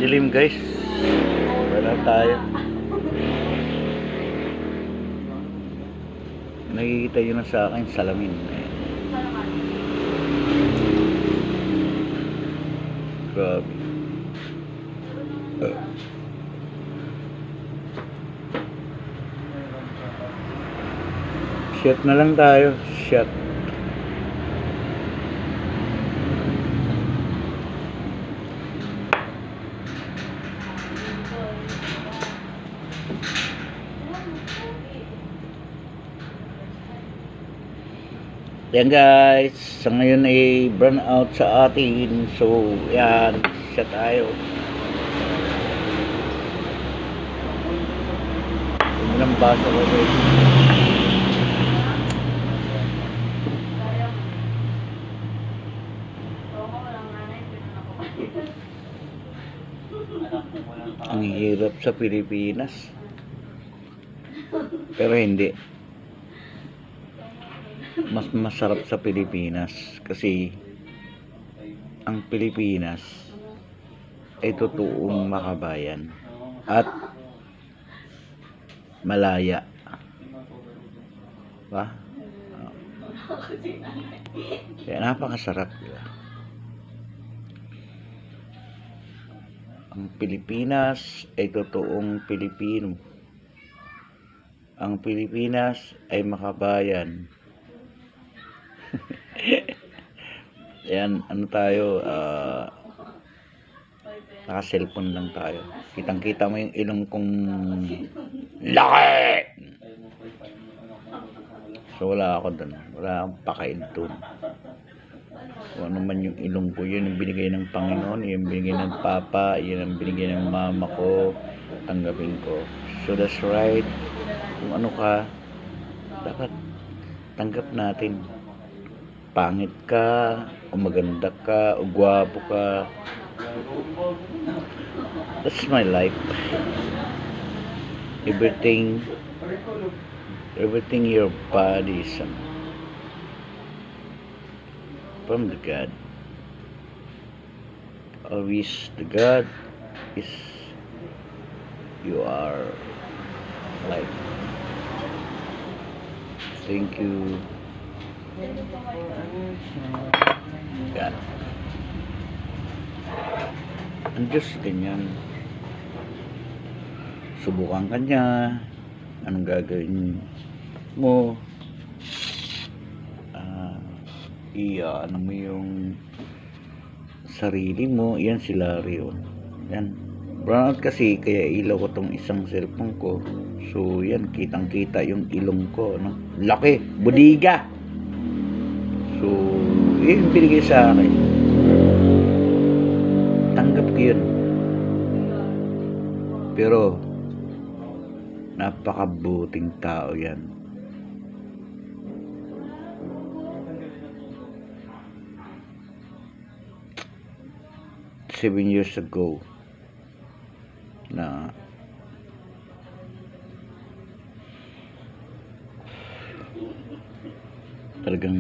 dilim guys. Wala tayo. Nakikita yun na sa akin salamin. Grabe. Shot na lang tayo. Shot. Yan guys, sa ngayon ay burn out sa atin. So yan, siya tayo. Ilang baso ko guys. Ang hirap sa Pilipinas. Pero hindi. Mas masarap sa Pilipinas kasi ang Pilipinas ay totoong makabayan at malaya, ba? Kaya napakasarap, diba? Ang Pilipinas ay totoong Pilipino. Ang Pilipinas ay makabayan. Yan, ano tayo, naka-cellphone lang tayo. Kitang-kita mo yung ilong kong laki! So wala ako dun. Wala akong pakain dun. Kung ano man yung ilong ko, yun ang binigay ng Panginoon, yun ang binigay ng Papa, yun ang binigay ng Mama ko, tanggapin ko. So that's right. Kung ano ka, dapat tanggap natin. Pangit ka, o maganda ka, o gwapo ka. That's my life. Everything your body is from the God. Always the God is you are life. Thank you. God. Ang Diyos ganyan. Subukan ka niya. Anong gagawin mo? Ano mo yung sarili mo. Yan sila rin. Yan. Brownout kasi kaya ilaw ko tong isang cellphone ko. So yan, kitang kita yung ilong ko, no? Laki, budiga. So yun binigay sa akin. Tanggap ko yun. Pero napakabuting tao yan. Seven years ago na talagang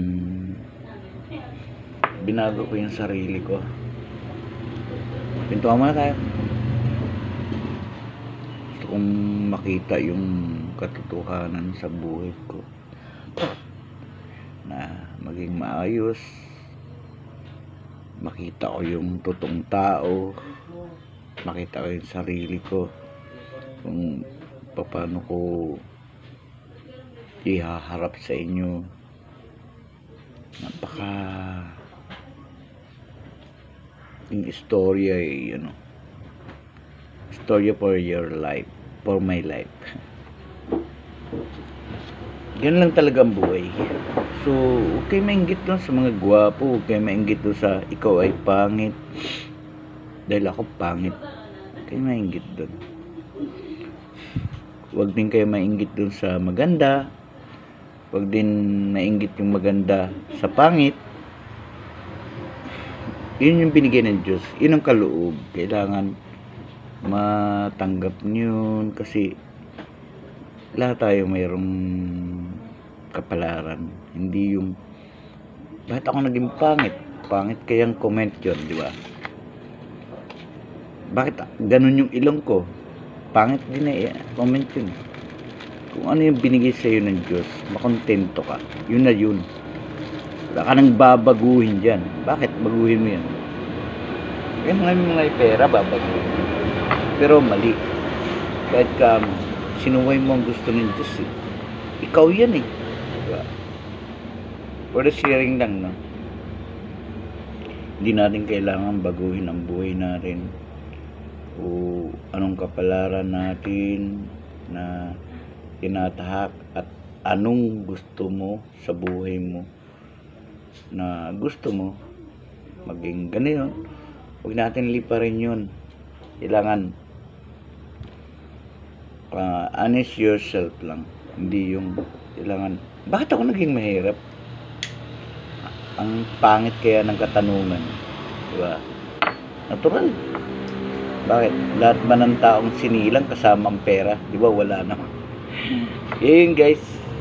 binago ko yung sarili ko. Pintuan muna tayo. Gusto kong makita yung katotohanan sa buhay ko na maging maayos. Makita ko yung totoong tao. Makita ko yung sarili ko. Kung paano ko ihaharap sa inyo. Napaka yung istorya ay istorya for your life, for my life. Yan lang talaga ang buhay. So huwag kayo mainggit doon sa mga gwapo, huwag kayo mainggit doon sa ikaw ay pangit dahil ako pangit. Huwag kayo mainggit doon. Huwag din kayo mainggit doon sa maganda. Huwag din mainggit yung maganda sa pangit. Yun yung binigay ng Diyos. Yun ang kaloob. Kailangan matanggap nyo kasi lahat tayo mayroong kapalaran. Hindi yung bakit ako naging pangit? Pangit kayang comment yun, di ba? Bakit ganun yung ilong ko? Pangit din comment yun. Kung ano yung binigay sa'yo ng Diyos, makontento ka. Yun na yun. Wala ka nang babaguhin dyan. Bakit baguhin mo yan? Kaya mga pera, babaguhin. Pero mali. Kahit ka sinuway mo ang gusto ng Diyos, ikaw yan eh. Diba? For the sharing lang, no? Hindi natin kailangan baguhin ang buhay natin o anong kapalaran natin na tinatahak at anong gusto mo sa buhay mo na gusto mo maging ganyan. Huwag natin liparin yun. Kailangan honest yourself lang. Hindi yung kailangan, bakit ako naging mahirap? Ang pangit kaya ng katanungan, diba? Natural. Bakit? Lahat ba ng taong sinilang kasama ang pera? Diba wala naman. Yun guys.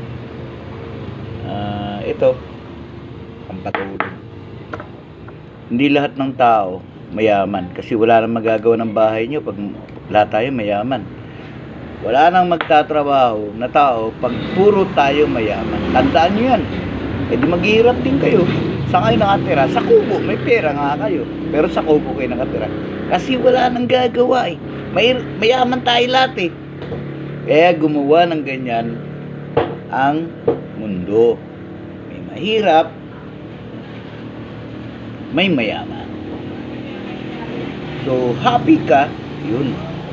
Ito ang patulong. Hindi lahat ng tao mayaman kasi wala nang magagawa ng bahay nyo pag lahat tayo mayaman. Wala nang magtatrabaho na tao pag puro tayo mayaman. Tandaan nyo yan. Eh di maghihirap din kayo. Saan kayo nakatira? Sa kubo. May pera nga kayo. Pero sa kubo kayo nakatira. Kasi wala nang gagawa eh. Mayaman tayo lahat eh. Kaya gumawa ng ganyan ang mundo. May mahirap, may mayaman. So, happy ka, yun.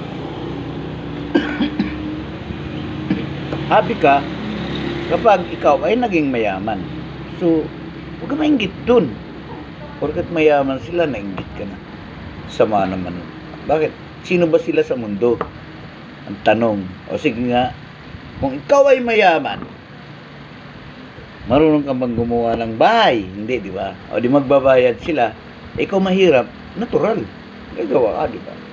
Happy ka kapag ikaw ay naging mayaman. So, huwag ka mainggit dun. Porkat mayaman sila, nainggit ka na. Sama naman. Bakit? Sino ba sila sa mundo? Ang tanong. O sige nga, kung ikaw ay mayaman, marunong ka bang gumawa ng bahay? Hindi, di ba? O di magbabayad sila. Ikaw mahirap, natural. Gagawa ka, di ba?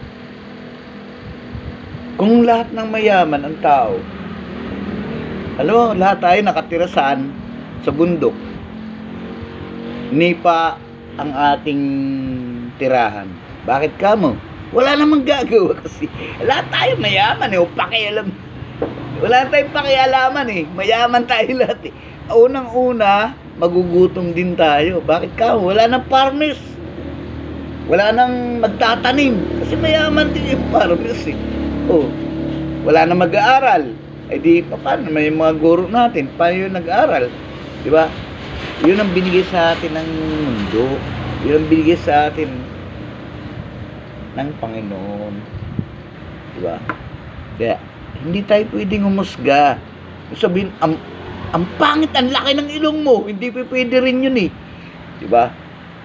Kung lahat ng mayaman ang tao, alam mo, lahat tayo nakatira saan? Sa bundok. Nipa ang ating tirahan. Bakit ka mo? Wala namang gagawa kasi lahat tayo mayaman eh. O pakialam. Wala tayong pakialaman eh. Mayaman tayo lahat eh. Unang-una, magugutom din tayo. Bakit ka? Wala nang farmers. Wala nang magtatanim. Kasi mayaman din yung farmers eh. Oh, wala nang mag-aaral. Eh di, paano? May mga guro natin. Paano yung nag-aaral? Diba? Yun ang binigay sa atin ng mundo. Yun ang binigay sa atin ng Panginoon. Diba? Kaya, hindi tayo pwedeng humusga. Sabihin, ang pangit, ang laki ng ilong mo. Hindi pwede rin yun eh. Diba?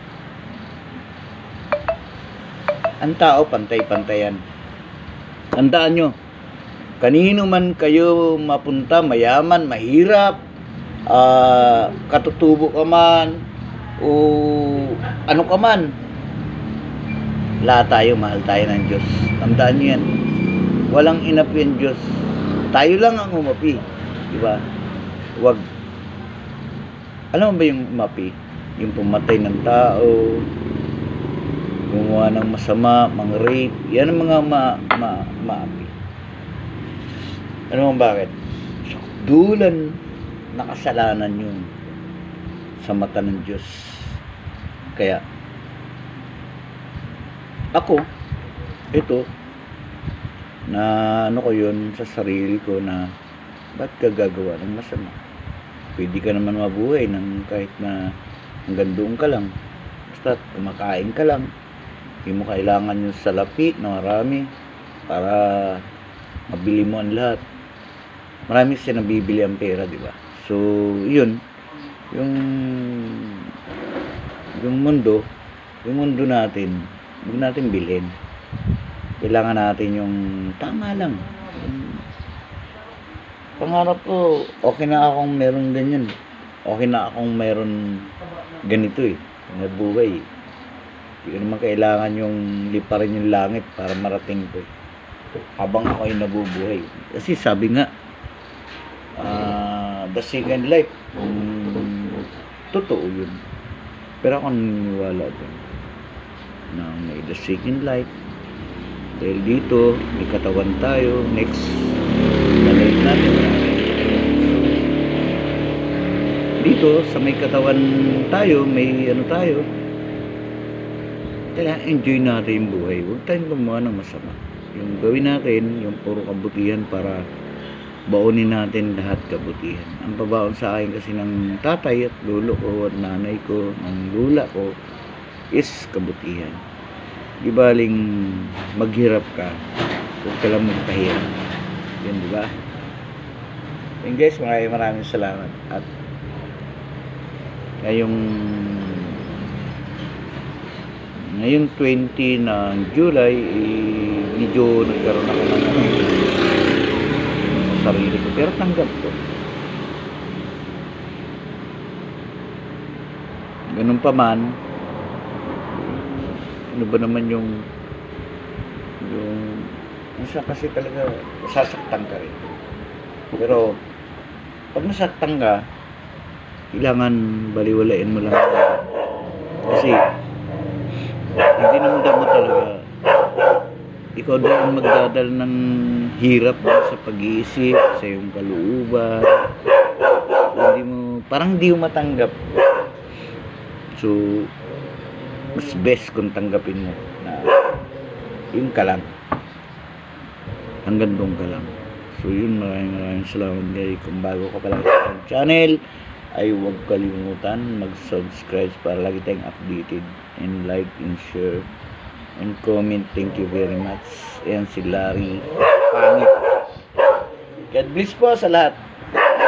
Ang tao, pantay-pantayan. Tandaan nyo, kanino man kayo mapunta, mayaman, mahirap, katutubo ka man, o ano ka man, lahat tayo, mahal tayo ng Diyos. Tandaan nyo yan. Walang inapi ang Diyos. Tayo lang ang umapi. Diba? Wag. Alam mo ba yung umapi? Yung pumatay ng tao, gumawa ng masama, mga rape, yan ang mga maapi. Ano mo bakit? Dulan na kasalanan yun sa mata ng Diyos. Kaya, ako, ito, na ano ko yun sa sarili ko na ba't ka gagawa ng masama? Pwede ka naman mabuhay ng kahit na hanggang doon ka lang. Basta kumakain ka lang. Hindi mo kailangan yung salapi na marami para mabili mo ang lahat. Marami siya nabibili ang pera, di ba? So, yun. Yung mundo natin, huwag natin bilhin. Kailangan natin yung tama lang. Pangarap ko, okay na akong meron ganyan. Okay na akong meron ganito eh. Na buhay eh. Hindi ko naman kailangan yung liparin yung langit para marating ko. Habang ako ay nabubuhay. Kasi sabi nga, the second life, totoo yun. Pero ako naniniwala doon na may the second life, Dahil dito, may katawan tayo. Next, balik natin. Dito, sa may katawan tayo, may ano tayo. Kaya enjoy natin yung buhay. Huwag tayong gumawa ng masama. Yung gawin natin, yung puro kabutihan para baonin natin lahat kabutihan. Ang pabaon sa akin kasi ng tatay at lolo ko at nanay ko, ng lula ko, is kabutihan. Di baling maghirap ka, huwag ka lang magpahirap. Yun, di ba? And guys, maraming salamat. At ngayong 20 ng July, medyo nagkaroon ako ng sa sarili ko, pero tanggap ko. Ganun pa man, ano ba naman yung nasa kasi talaga sasaktan ka rin. Pero pag nasaktan ka, kailangan baliwalain mo lang. Kasi hindi naman mo talaga ikaw din ang magdadala ng hirap sa pag-iisip, sa iyong kalooban. Parang hindi mo matanggap. So mas best kung tanggapin mo na yun ka lang, hanggang doon ka lang. So yun, maraming salamat guys. Kung bago ka pa lang sa channel, ay huwag kalimutan mag-subscribe para lagi tayong updated, and like and share and comment. Thank you very much. Ayan si Larry Pangit. God bless po sa lahat.